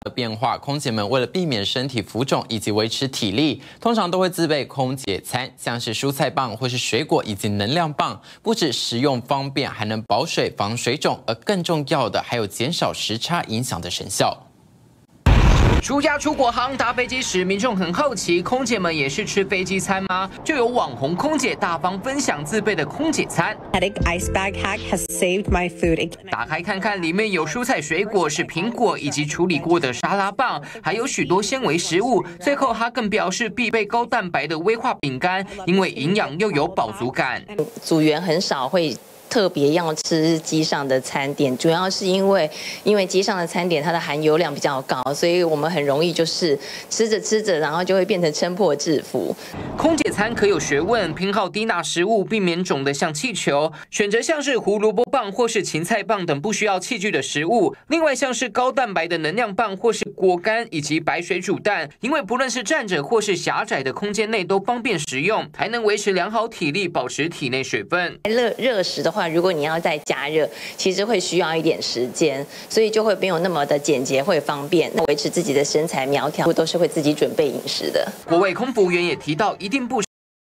变化，空姐们为了避免身体浮肿以及维持体力，通常都会自备空姐餐，像是蔬菜棒或是水果以及能量棒，不止实用方便，还能保水防水肿，而更重要的还有减少时差影响的成效。 暑假出国航搭飞机时，民众很好奇，空姐们也是吃飞机餐吗？就有网红空姐大方分享自备的空姐餐。 Ice bag hack has saved my food. 打开看看，里面有蔬菜、水果，是苹果以及处理过的沙拉棒，还有许多纤维食物。最后，他更表示必备高蛋白的威化饼干，因为营养又有饱足感。 组员很少会 特别要吃机上的餐点，主要是因为机上的餐点它的含油量比较高，所以我们很容易就是吃着吃着，然后就会变成撑破制服。 空姐餐可有学问，偏好低钠食物，避免肿得像气球。选择像是胡萝卜棒或是芹菜棒等不需要器具的食物。另外像是高蛋白的能量棒或是果干以及白水煮蛋，因为不论是站着或是狭窄的空间内都方便食用，还能维持良好体力，保持体内水分。 热食的话， 如果你要再加热，其实会需要一点时间，所以就会没有那么的简洁，会方便维持自己的身材苗条，都是会自己准备饮食的。 国外空服员也提到，一定不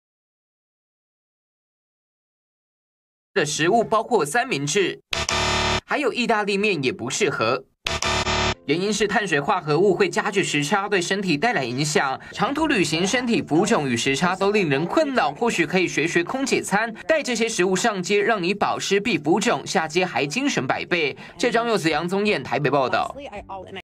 的食物包括三明治，还有意大利面也不适合。 原因是碳水化合物会加剧时差，对身体带来影响。长途旅行，身体浮肿与时差都令人困扰。或许可以学空姐餐，带这些食物上街，让你保湿避浮肿，下街还精神百倍。这张柚子杨宗彦台北报道。